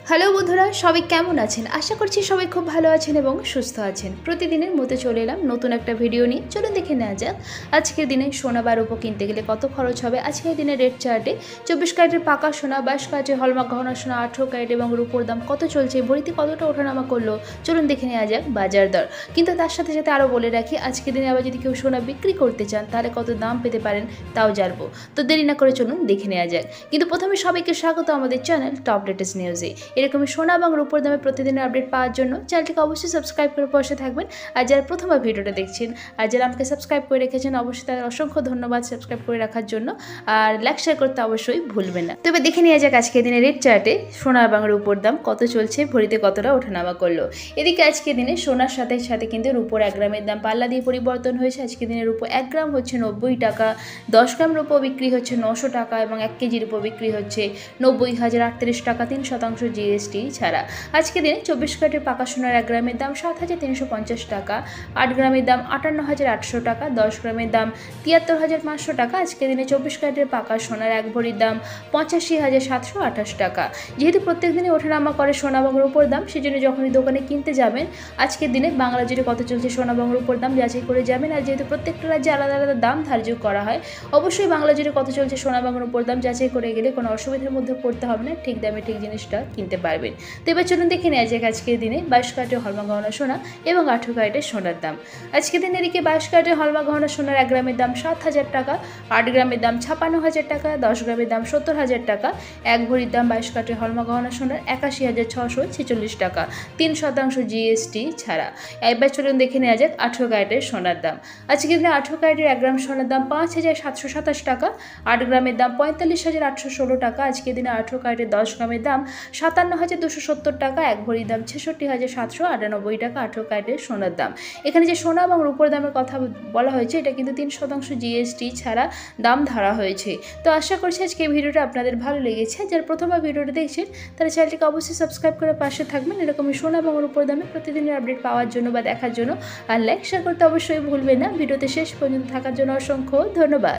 Hello বন্ধুরা, সবাই কেমন আছেন? আশা করছি সবাই খুব ভালো আছেন এবং সুস্থ আছেন। প্রতিদিনের মতো চলে এলাম নতুন একটা ভিডিও নিয়ে। চলুন দেখে নেওয়া যাক আজকের দিনে সোনা বা রূপো কিনতে গেলে কত খরচ হবে। আজকের দিনে রেট চার্টে 24 ক্যারেটের পাকা সোনা, 22 ক্যারেটের হলমার্ক গহনা সোনা, 18 ক্যারেট এবং রূপোর দাম কত চলছে, ভরিতে কতটা ওঠানামা করলো, চলুন দেখে নেওয়া যাক বাজার দর। কিন্তু তার সাথে সাথে আরও বলে রাখি, আজকের দিনে আবার যদি কেউ সোনা বিক্রি করতে চান তাহলে কত দাম পেতে পারেন তাও জানবো। তো দেরি না করে চলুন দেখে নেওয়া যাক। কিন্তু প্রথমে সবাইকে স্বাগত আমাদের চ্যানেল টপ লেটেস্ট নিউজে। এরকমই সোনা এবং রূপোর দামে প্রতিদিনের আপডেট পাওয়ার জন্য চ্যানেলটিকে অবশ্যই সাবস্ক্রাইব করে পাশে থাকবেন। আর যারা প্রথমবার ভিডিওটা দেখছেন আর যারা আমাকে সাবস্ক্রাইব করে রেখেছেন, অবশ্যই তাদের অসংখ্য ধন্যবাদ সাবস্ক্রাইব করে রাখার জন্য। আর লাইক শেয়ার করতে অবশ্যই ভুলবেন না। তবে দেখে নেওয়া যাক আজকের দিনে রেট চার্টে সোনা এবং রূপোর দাম কত চলছে, ভরিতে কতটা ওঠানামা করলো। এদিকে আজকের দিনে সোনার সাথে সাথে কিন্তু রূপোর 1 গ্রামের দাম পাল্লা দিয়ে পরিবর্তন হয়েছে। আজকের দিনে রূপো 1 গ্রাম হচ্ছে 90 টাকা, 10 গ্রাম রূপো বিক্রি হচ্ছে 900 টাকা এবং 1 কেজি রূপো বিক্রি হচ্ছে 90,038 টাকা 3% জিএসটি ছাড়া। আজকে দিনে 24 ক্যারেটের পাকা সোনার 1 গ্রামের দাম 7,350 টাকা, 8 গ্রামের দাম 58,800 টাকা, 10 গ্রামের দাম 73,500 টাকা। আজকে দিনে 24 ক্যারেটের পাকা সোনার 1 ভরির দাম 85,728 টাকা। যেহেতু প্রত্যেক দিনে ওঠানামা করে সোনা এবং রূপোর দাম, সেজন্য যখনই দোকানে কিনতে যাবেন আজকের দিনে বাংলা জুড়ে কত চলছে সোনা এবং রূপোর দাম যাচাই করে যাবেন। আর যেহেতু প্রত্যেকটা রাজ্যে আলাদা আলাদা দাম ধার্য করা হয়, অবশ্যই বাংলা জুড়ে কত চলছে সোনা এবং রূপোর দাম যাচাই করে গেলে কোনো অসুবিধার মধ্যে পড়তে হবে না, ঠিক দামে ঠিক জিনিসটা কিনতে পারবেন। তো এবার চলুন দেখে নেওয়া যাক আজকের দিনে 22 ক্যারেটের হলমার্ক গহনা সোনা এবং 18 ক্যারেটের সোনার দাম। আজকের দিনে এদিকে 22 ক্যারেটের হলমার্ক গহনা সোনার 1 গ্রামের দাম 7,000 টাকা, 8 গ্রামের দাম 56,000 টাকা, 10 গ্রামের দাম 70,000 টাকা, 1 ভরির দাম 22 ক্যারেটের হলমার্ক গহনা সোনার 81,646 টাকা 3% জিএসটি ছাড়া। এবার চলুন দেখে নেওয়া যাক 18 ক্যারেটের সোনার দাম। আজকের দিনে 18 ক্যারেটের 1 গ্রাম সোনার দাম 5,727 টাকা, 8 গ্রামের দাম 45,816 টাকা। আজকের দিনে 18 ক্যারেটের 10 গ্রামের দাম 57,270 টাকা, 1 ভরির দাম 66,798 টাকা 18 ক্যারেটের সোনার দাম। এখানে যে সোনা এবং রূপোর দামের কথা বলা হয়েছে এটা কিন্তু 3% জিএসটি ছাড়া দাম ধরা হয়েছে। তো আশা করছি আজকে এই ভিডিওটা আপনাদের ভালো লেগেছে। যারা প্রথমবার ভিডিওটা দেখছেন তারা চ্যানেলটিকে অবশ্যই সাবস্ক্রাইব করে পাশে থাকবেন এরকমই সোনা এবং রূপোর দামে প্রতিদিনের আপডেট পাওয়ার জন্য বা দেখার জন্য। আর লাইক শেয়ার করতে অবশ্যই ভুলবেন না। ভিডিওতে শেষ পর্যন্ত থাকার জন্য অসংখ্য ধন্যবাদ।